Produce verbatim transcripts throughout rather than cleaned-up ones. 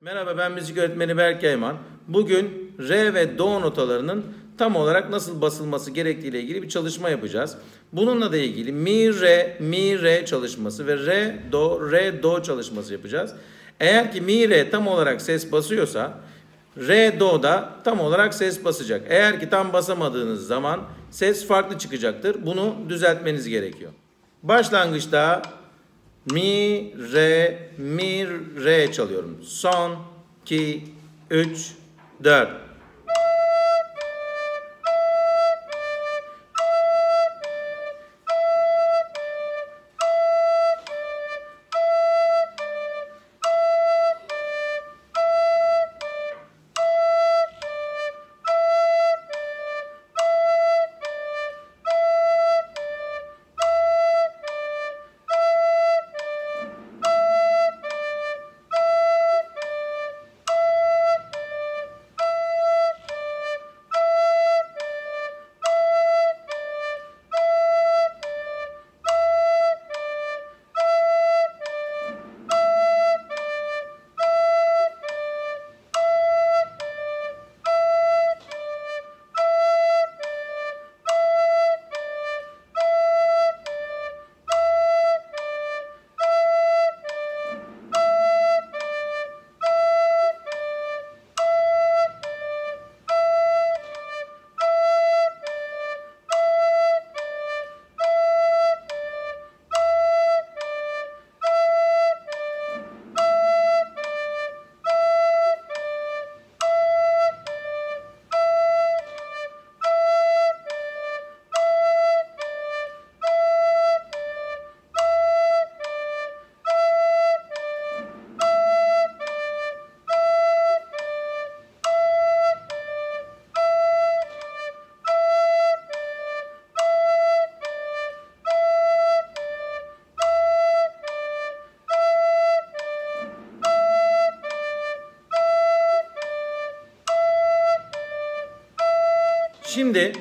Merhaba, ben müzik öğretmeni Berk Yayman. Bugün re ve do notalarının tam olarak nasıl basılması gerektiği ile ilgili bir çalışma yapacağız. Bununla da ilgili mi re mi re çalışması ve re do re do çalışması yapacağız. Eğer ki mi re tam olarak ses basıyorsa re do da tam olarak ses basacak. Eğer ki tam basamadığınız zaman ses farklı çıkacaktır. Bunu düzeltmeniz gerekiyor. Başlangıçta mi, re, mi, re çalıyorum. Son, iki, üç, dört. Şimdi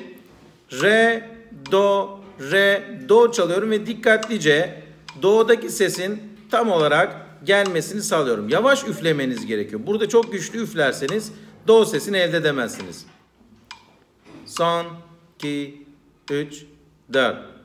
re, do, re, do çalıyorum ve dikkatlice do'daki sesin tam olarak gelmesini sağlıyorum. Yavaş üflemeniz gerekiyor. Burada çok güçlü üflerseniz do sesini elde edemezsiniz. Son, iki, üç, dört.